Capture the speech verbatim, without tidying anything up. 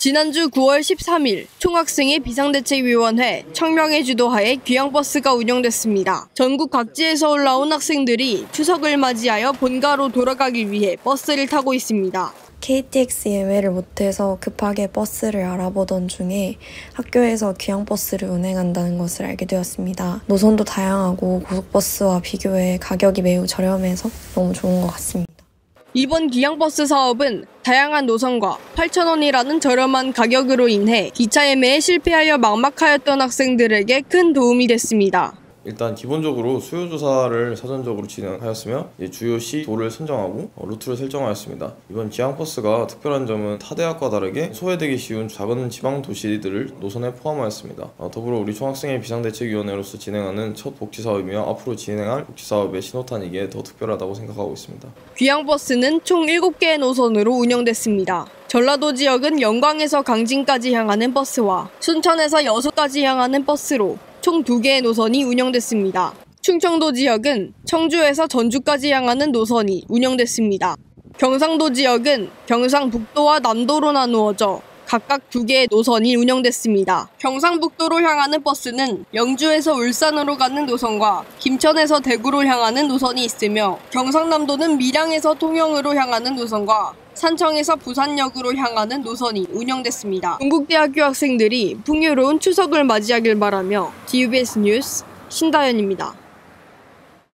지난주 구월 십삼일 총학생회 비상대책위원회 청명회 주도하에 귀향버스가 운영됐습니다. 전국 각지에서 올라온 학생들이 추석을 맞이하여 본가로 돌아가기 위해 버스를 타고 있습니다. 케이티엑스 예매를 못해서 급하게 버스를 알아보던 중에 학교에서 귀향버스를 운행한다는 것을 알게 되었습니다. 노선도 다양하고 고속버스와 비교해 가격이 매우 저렴해서 너무 좋은 것 같습니다. 이번 귀향버스 사업은 다양한 노선과 팔천 원이라는 저렴한 가격으로 인해 기차 예매에 실패하여 막막하였던 학생들에게 큰 도움이 됐습니다. 일단 기본적으로 수요 조사를 사전적으로 진행하였으며 주요시 도를 선정하고 루트를 설정하였습니다. 이번 귀향버스가 특별한 점은 타 대학과 다르게 소외되기 쉬운 작은 지방 도시들을 노선에 포함하였습니다. 더불어 우리 총학생회 비상대책위원회로서 진행하는 첫 복지사업이며 앞으로 진행할 복지사업의 신호탄이기에 더 특별하다고 생각하고 있습니다. 귀향버스는 총 일곱 개의 노선으로 운영됐습니다. 전라도 지역은 영광에서 강진까지 향하는 버스와 순천에서 여수까지 향하는 버스로 총 두 개의 노선이 운영됐습니다. 충청도 지역은 청주에서 전주까지 향하는 노선이 운영됐습니다. 경상도 지역은 경상북도와 남도로 나누어져 각각 두 개의 노선이 운영됐습니다. 경상북도로 향하는 버스는 영주에서 울산으로 가는 노선과 김천에서 대구로 향하는 노선이 있으며 경상남도는 밀양에서 통영으로 향하는 노선과 산청에서 부산역으로 향하는 노선이 운영됐습니다. 동국대학교 학생들이 풍요로운 추석을 맞이하길 바라며 디유비에스 뉴스 신다연입니다.